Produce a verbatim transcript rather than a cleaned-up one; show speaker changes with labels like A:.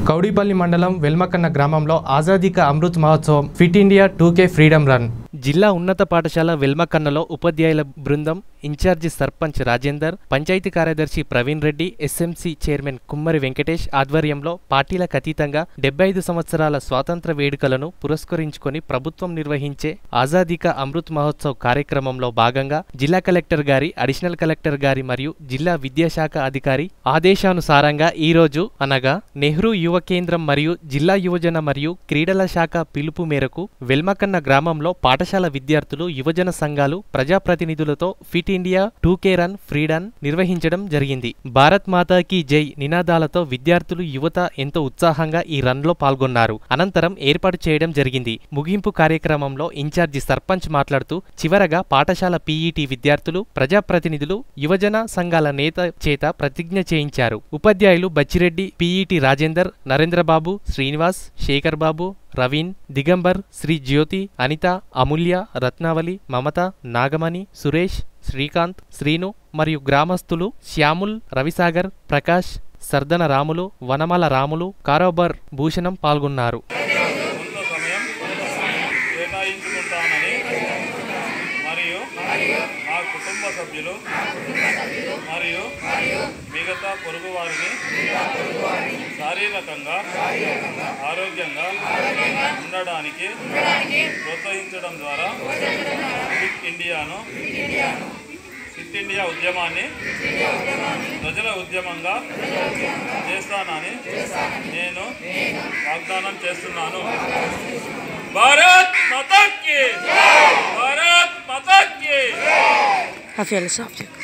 A: కౌడిపల్లి మండలం వెల్మకన్న గ్రామంలో ఆజాదీ కా అమృత్ మహోత్సవం fit India two K freedom run. జిల్లా ఉన్నత పాఠశాల వెల్మకన్నలో ఉపాధ్యాయుల బృందం, ఇన్ఛార్జి సర్పంచ్ రాజేందర్, పంచాయతీ కార్యదర్శి ప్రవీణ్ రెడ్డి, ఎస్ఎంసీ చైర్మన్ కుమ్మరి వెంకటేష్ ఆధ్వర్యంలో పార్టీలకు అతీతంగా డెబ్బై ఐదు సంవత్సరాల స్వాతంత్ర వేడుకలను పురస్కరించుకొని ప్రభుత్వం నిర్వహించే ఆజాదీ కా అమృత్ మహోత్సవ్ కార్యక్రమంలో భాగంగా జిల్లా కలెక్టర్ గారి, అడిషనల్ కలెక్టర్ గారి మరియు జిల్లా విద్యాశాఖ అధికారి ఆదేశానుసారంగా ఈరోజు అనగా నెహ్రూ యువ కేంద్రం మరియు జిల్లా యువజన మరియు క్రీడల శాఖ పిలుపు మేరకు వెల్మకన్న గ్రామంలో పాఠశాల విద్యార్థులు, యువజన సంఘాలు, ప్రజాప్రతినిధులతో fit India two K run freedom నిర్వహించడం జరిగింది. భారత్ మాతాకి జై నినాదాలతో విద్యార్థులు, యువత ఎంతో ఉత్సాహంగా ఈ రన్ లో పాల్గొన్నారు. అనంతరం ఏర్పాటు చేయడం జరిగింది. ముగింపు కార్యక్రమంలో ఇన్ఛార్జి సర్పంచ్ మాట్లాడుతూ చివరగా పాఠశాల పీఈటీ విద్యార్థులు, ప్రజాప్రతినిధులు, యువజన సంఘాల నేత చేత ప్రతిజ్ఞ చేయించారు. ఉపాధ్యాయులు బచ్చిరెడ్డి, పీఈటీ రాజేందర్, నరేంద్రబాబు, శ్రీనివాస్, శేఖర్ బాబు, రవీన్, దిగంబర్, శ్రీ జ్యోతి, అనిత, అమూల్య, రత్నావళి, మమత, నాగమణి, సురేష్, శ్రీకాంత్, శ్రీను మరియు గ్రామస్తులు శ్యాముల్, రవిసాగర్, ప్రకాష్, సర్దన రాములు, వనమల రాములు, కారోబర్ భూషణం పాల్గొన్నారు.
B: మా కుటుంబ సభ్యులు మరియు మిగతా పొరుగు వారిని శారీరకంగా ఆరోగ్యంగా ఉండడానికి ప్రోత్సహించడం ద్వారా ఫిట్ ఇండియాను ఫిట్ ఇండియా ఉద్యమాన్ని ప్రజల ఉద్యమంగా చేస్తానని నేను వాగ్దానం చేస్తున్నాను. భారత్ మాతా కీ, భారత్ మాతా కీ.